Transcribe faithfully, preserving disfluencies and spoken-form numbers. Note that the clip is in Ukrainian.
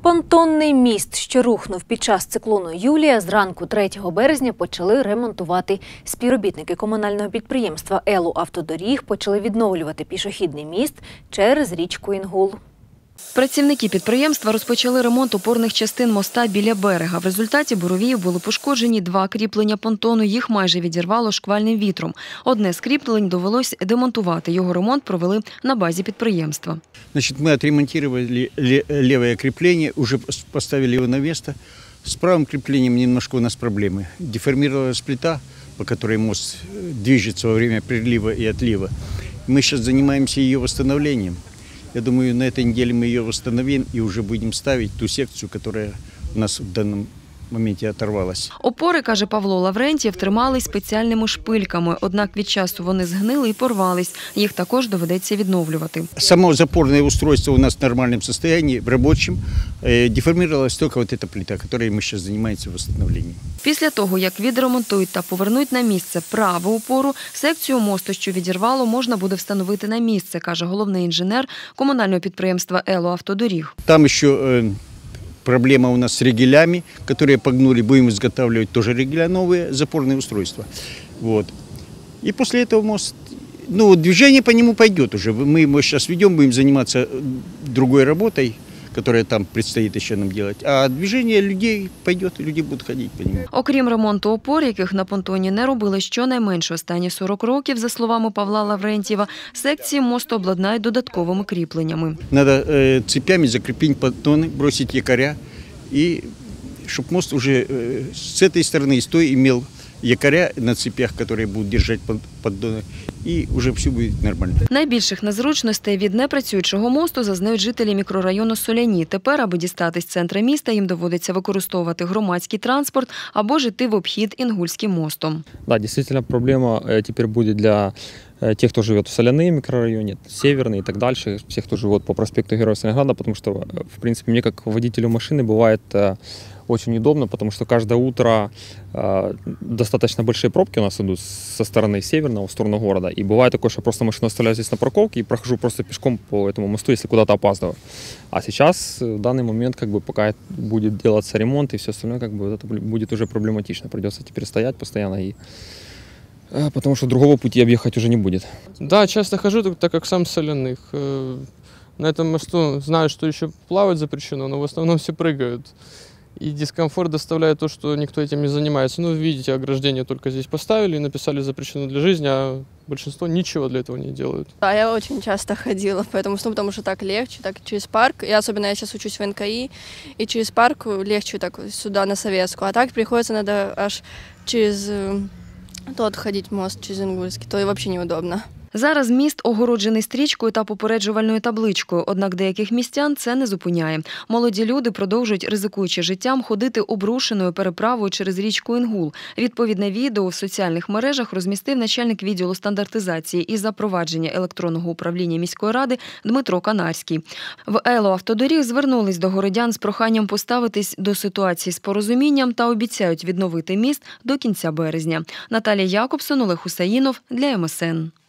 Понтонний міст, що рухнув під час циклону Юлія, зранку третього березня почали ремонтувати. Співробітники комунального підприємства «Елуавтодоріг» почали відновлювати пішохідний міст через річку Інгул. Працівники підприємства розпочали ремонт опорних частин моста біля берега. В результаті буровіїв були пошкоджені два кріплення понтону, їх майже відірвало шквальним вітром. Одне з кріплень довелось демонтувати. Його ремонт провели на базі підприємства. Значит, мы отремонтировали левое крепление, уже поставили его на место. С правым креплением немножко у нас проблемы. Деформировалась плита, по которой мост движется во время прилива и отлива. Мы сейчас занимаемся ее восстановлением. Я думаю, на этой неделе мы ее восстановим и уже будем ставить ту секцию, которая у нас в данном моменті оторвалась. Опори, каже Павло Лаврентьєв, тримались спеціальними шпильками, однак від часу вони згнили і порвались. Їх також доведеться відновлювати. Само запорное устройство у нас в нормальном состоянии, в рабочем. Деформировалась только вот эта плита, которой мы сейчас занимаемся восстановлением. Після того, як відремонтують та повернуть на місце праву опору, секцію мосту, що відірвало, можна буде встановити на місце, каже головний інженер комунального підприємства «Елуавтодоріг». Там ще проблема у нас с ригелями, которые погнули, будем изготавливать тоже ригеля, новые запорные устройства. Вот. И после этого мост, ну, движение по нему пойдет уже. Мы его сейчас ведем, будем заниматься другой работой, которая там предстоит еще нам делать. А движение людей пойдет, и люди будут ходить по нему. Окрім ремонту опор, яких на понтоні не робили щонайменше останні сорок років, за словами Павла Лаврентьєва, секції мосту обладнають додатковими кріпленнями. Надо э, цепями закрепить понтоны, бросить якоря, и чтобы мост уже э, с этой стороны и с той имел якоря на цепях, которые будут держать поддоны, і вже все буде нормально. Найбільших незручностей від непрацюючого мосту зазнають жителі мікрорайону Соляні. Тепер, аби дістатись з центра міста, їм доводиться використовувати громадський транспорт або ж іти в обхід Інгульським мостом. Да, дійсно, проблема тепер буде для тех, кто живет в Соляны микрорайоне, Северный и так дальше, всех, кто живет по проспекту Героя Сталинграда, потому что, в принципе, мне как водителю машины бывает очень удобно, потому что каждое утро э, достаточно большие пробки у нас идут со стороны Северного в сторону города. И бывает такое, что я просто машину оставляю здесь на парковке и прохожу просто пешком по этому мосту, если куда-то опаздываю. А сейчас, в данный момент, как бы, пока будет делаться ремонт и все остальное, как бы, это будет уже проблематично. Придется теперь стоять постоянно, и, э, потому что другого пути объехать уже не будет. Да, часто хожу, так как сам с Соляных. На этом мосту знаю, что еще плавать запрещено, но в основном все прыгают. И дискомфорт доставляет то, что никто этим не занимается. Ну, видите, ограждение только здесь поставили и написали «запрещено для жизни», а большинство ничего для этого не делают. Да, я очень часто ходила, поэтому, ну, потому что так легче, так через парк. И особенно я сейчас учусь в эн ка и, и через парк легче так сюда, на Советскую. А так приходится надо аж через тот ходить мост, через Ингульский, то и вообще неудобно. Зараз міст огороджений стрічкою та попереджувальною табличкою, однак деяких містян це не зупиняє. Молоді люди продовжують, ризикуючи життям, ходити обрушеною переправою через річку Інгул. Відповідне відео в соціальних мережах розмістив начальник відділу стандартизації і запровадження електронного управління міської ради Дмитро Канарський. В «Елуавтодоріг» звернулись до городян з проханням поставитись до ситуації з порозумінням та обіцяють відновити міст до кінця березня. Наталія Якобсон, Олег Хусаїнов для ем ес ен.